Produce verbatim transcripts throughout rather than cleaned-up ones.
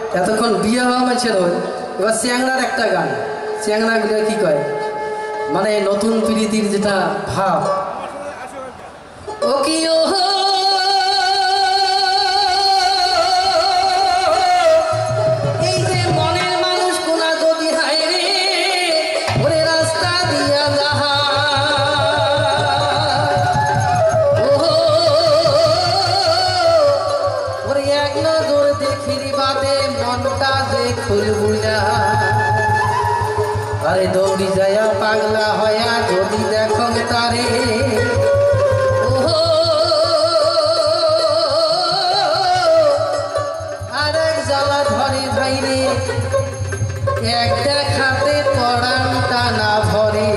এতক্ষণ বিয়ে হওয়া মানুষের হয় এবার চ্যাংড়ার একটা গান চ্যাংড়াগুলো কি কয় মানে নতুন প্রীতির যেটা ভাব ও কি ও এই যে মনের মানুষ কোনা যদি হায় রে ওরে রাস্তা দিয়া যাহা ওরে এক নজর দেখির বাদে মনটা যে খুলবুলা আরে দৌড়ি যায়া পাগলা হয়া যদি দেখো তারে আরেক জ্বালা ধরে ভাইরে এক দেখাতে পড়ানটা না ভরে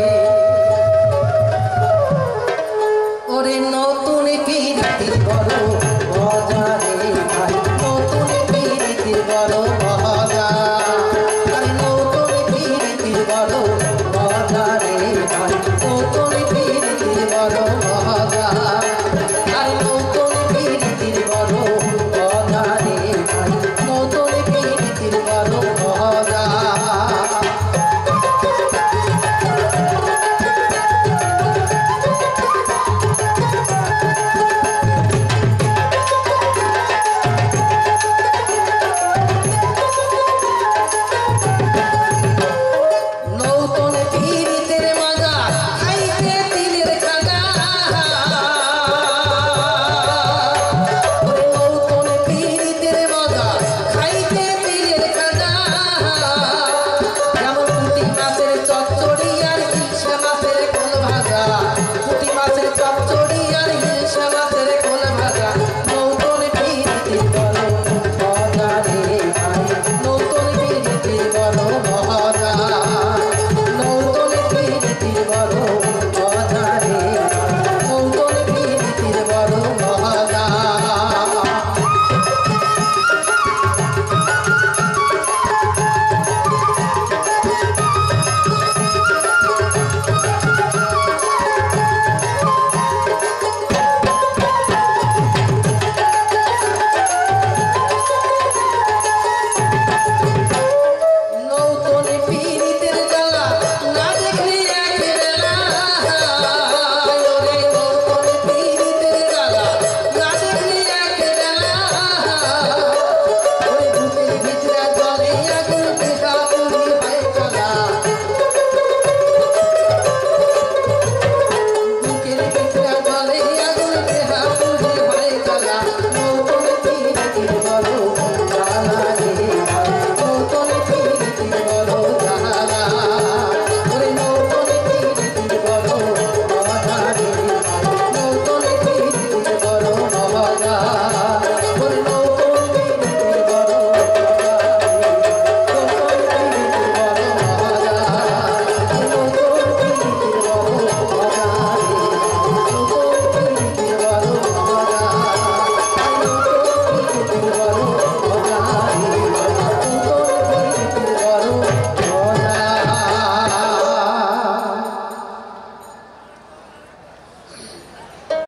ওরে নতুন প্রীতি বড় মজা রে ভাই নতুন প্রীতি বড়